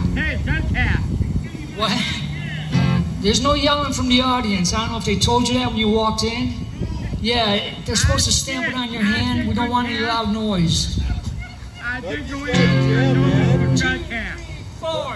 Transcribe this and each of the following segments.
Hey, Suncat. What? There's no yelling from the audience. I don't know if they told you that when you walked in. Yeah, they're supposed to stamp it on your hand. We don't want any loud noise. I think we're doing Suncat. 4.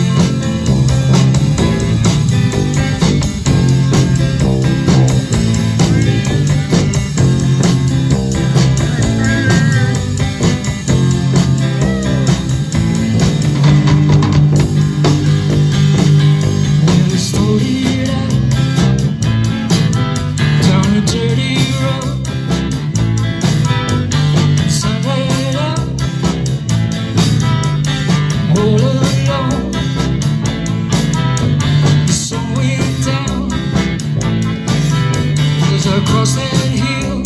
Across that hill,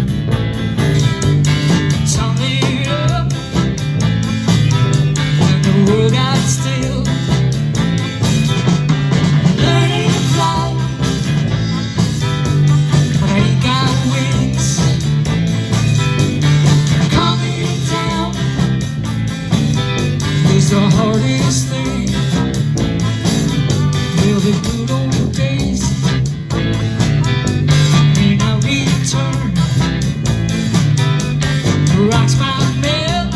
sun lit up, and the world got still. Learning to fly, but I ain't got wings. Coming down is the hardest thing. Well, the good old days rocks my mill,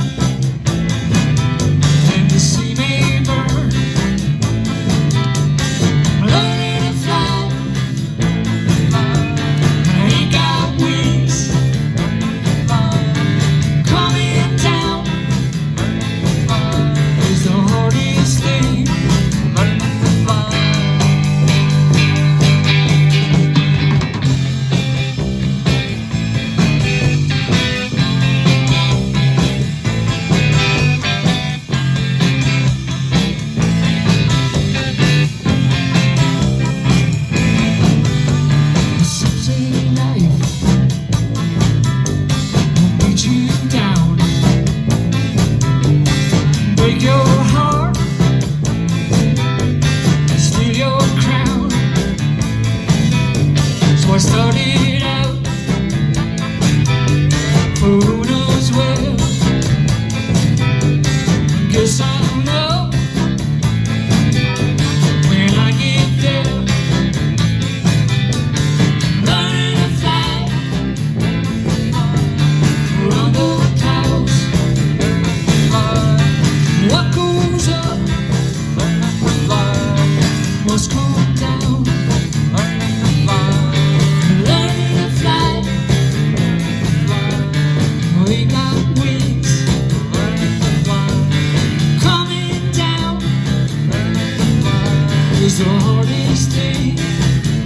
and the sea may burn. Learning to fly, I ain't got wings. Coming down is the hardest thing. Learning to fly. Break your heart, steal your crown. So I started out, for who knows where. Guess I'll know when I get there. Learning to fly around the clouds. What goes up must come down. Learning to fly, we got wings. Coming down is the hardest thing.